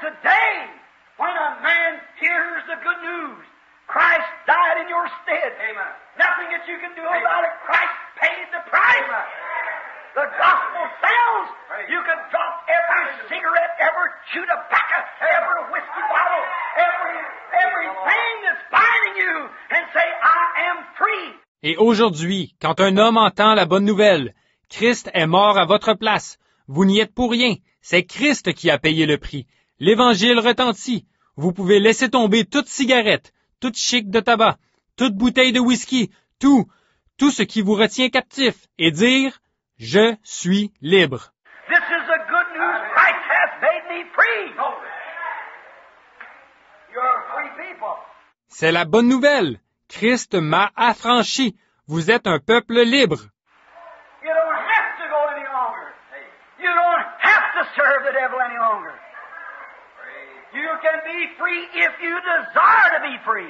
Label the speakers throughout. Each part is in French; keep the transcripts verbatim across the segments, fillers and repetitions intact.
Speaker 1: today, when a man hears the good news, Christ died in your stead. Amen. Nothing that you can do Amen. About it. Christ paid the price. Amen. The gospel sounds. You can drop every cigarette, every chew tobacco, every whiskey bottle, every everything that's binding you, and say, I am free.
Speaker 2: Et aujourd'hui, quand un homme entend la bonne nouvelle, Christ est mort à votre place. Vous n'y êtes pour rien. C'est Christ qui a payé le prix. L'Évangile retentit. Vous pouvez laisser tomber toute cigarette, toute chic de tabac, toute bouteille de whisky, tout, tout ce qui vous retient captif, et dire, je suis libre.
Speaker 1: This is the good news. Christ hath made me free. You're free people.
Speaker 2: C'est la bonne nouvelle. Christ m'a affranchi. Vous êtes un peuple libre.
Speaker 1: You don't have to go any longer. You don't have to serve the devil any longer. You can be free if you desire to be free.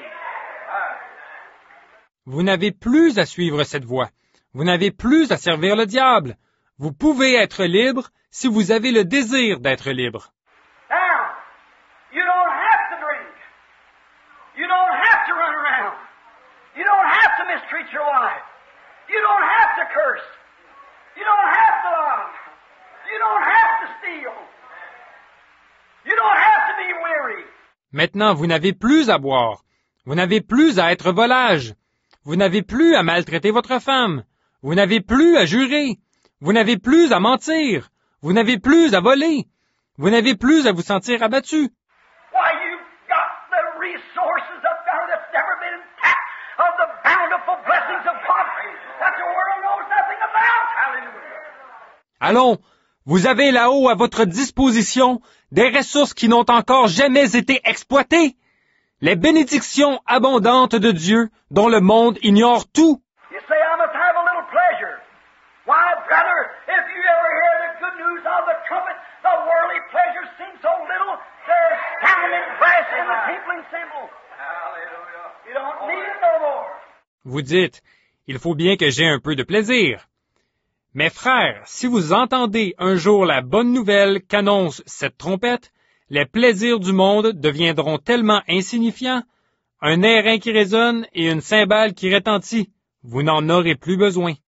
Speaker 2: Vous n'avez plus à suivre cette voie. Vous n'avez plus à servir le diable. Vous pouvez être libre si vous avez le désir d'être libre.
Speaker 1: Now, you don't have to drink. You don't have to run around. You don't have to mistreat your wife. You don't have to curse. You don't have to lie. You don't have to steal. You don't have to be weary.
Speaker 2: Maintenant, vous n'avez plus à boire. Vous n'avez plus à être volage. Vous n'avez plus à maltraiter votre femme. Vous n'avez plus à jurer. Vous n'avez plus à mentir. Vous n'avez plus à voler. Vous n'avez plus à vous sentir abattu.
Speaker 1: Why, you've got the resources up there that's never been tapped of the bountiful blessings of God that the world knows nothing about. Hallelujah.
Speaker 2: Allons, vous avez là-haut à votre disposition des ressources qui n'ont encore jamais été exploitées. Les bénédictions abondantes de Dieu dont le monde ignore tout.
Speaker 1: You say, I must have a little pleasure. Why, brother, if you ever hear the good news of the trumpet, the worldly pleasures seem so little, they're sounding brass and the tinkling cymbal. Hallelujah. You don't need it no more.
Speaker 2: Vous dites, il faut bien que j'aie un peu de plaisir. Mes frères, si vous entendez un jour la bonne nouvelle qu'annonce cette trompette, les plaisirs du monde deviendront tellement insignifiants, un airain qui résonne et une cymbale qui retentit, vous n'en aurez plus besoin.